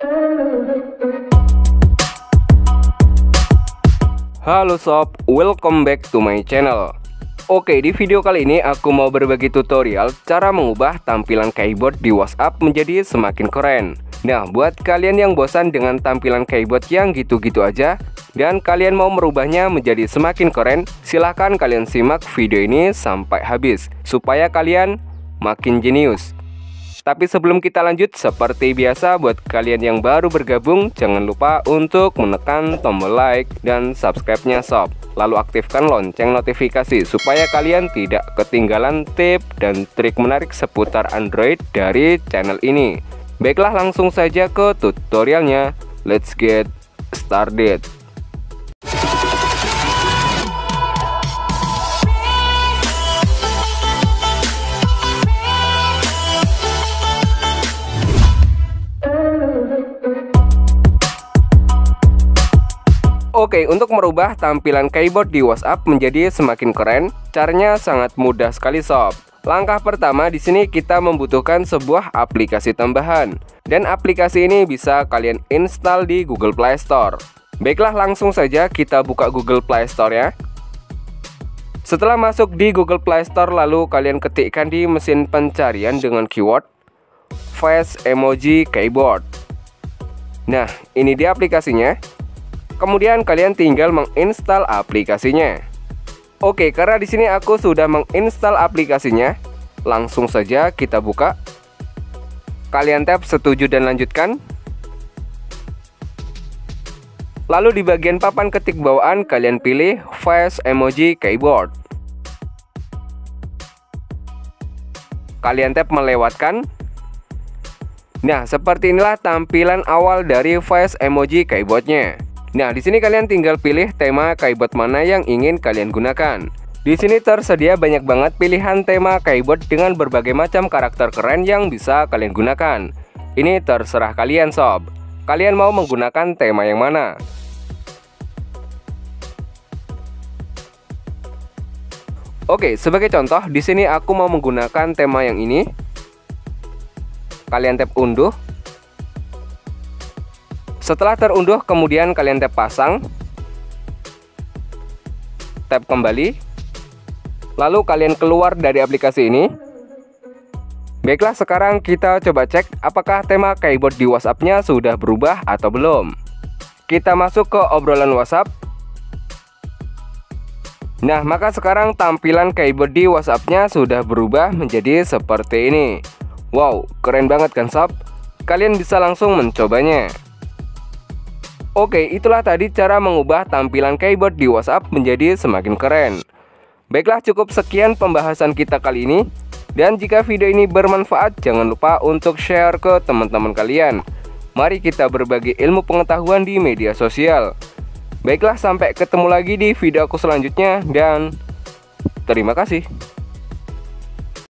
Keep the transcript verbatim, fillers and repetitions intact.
Halo sob, welcome back to my channel. Oke, di video kali ini aku mau berbagi tutorial cara mengubah tampilan keyboard di WhatsApp menjadi semakin keren. Nah, buat kalian yang bosan dengan tampilan keyboard yang gitu-gitu aja dan kalian mau merubahnya menjadi semakin keren, silahkan kalian simak video ini sampai habis supaya kalian makin jenius. Tapi sebelum kita lanjut, seperti biasa buat kalian yang baru bergabung, jangan lupa untuk menekan tombol like dan subscribe-nya sob. Lalu aktifkan lonceng notifikasi supaya kalian tidak ketinggalan tip dan trik menarik seputar Android dari channel ini. Baiklah, langsung saja ke tutorialnya. Let's get started. Oke, untuk merubah tampilan keyboard di WhatsApp menjadi semakin keren, caranya sangat mudah sekali sob. Langkah pertama di sini kita membutuhkan sebuah aplikasi tambahan, dan aplikasi ini bisa kalian install di Google Play Store. Baiklah, langsung saja kita buka Google Play Store ya. Setelah masuk di Google Play Store, lalu kalian ketikkan di mesin pencarian dengan keyword Face Emoji Keyboard. Nah, ini dia aplikasinya. Kemudian kalian tinggal menginstal aplikasinya. Oke, karena di sini aku sudah menginstal aplikasinya, langsung saja kita buka. Kalian tap setuju dan lanjutkan. Lalu di bagian papan ketik bawaan kalian pilih Face Emoji Keyboard. Kalian tap melewatkan. Nah, seperti inilah tampilan awal dari Face Emoji Keyboardnya. Nah, di sini kalian tinggal pilih tema keyboard mana yang ingin kalian gunakan. Di sini tersedia banyak banget pilihan tema keyboard dengan berbagai macam karakter keren yang bisa kalian gunakan. Ini terserah kalian sob. Kalian mau menggunakan tema yang mana? Oke, sebagai contoh, di sini aku mau menggunakan tema yang ini. Kalian tap unduh. Setelah terunduh, kemudian kalian tap pasang, tap kembali, lalu kalian keluar dari aplikasi ini. Baiklah, sekarang kita coba cek apakah tema keyboard di WhatsApp-nya sudah berubah atau belum. Kita masuk ke obrolan WhatsApp. Nah, maka sekarang tampilan keyboard di WhatsApp-nya sudah berubah menjadi seperti ini. Wow, keren banget kan sob? Kalian bisa langsung mencobanya. Oke, itulah tadi cara mengubah tampilan keyboard di WhatsApp menjadi semakin keren. Baiklah, cukup sekian pembahasan kita kali ini. Dan jika video ini bermanfaat, jangan lupa untuk share ke teman-teman kalian. Mari kita berbagi ilmu pengetahuan di media sosial. Baiklah, sampai ketemu lagi di video aku selanjutnya, dan terima kasih.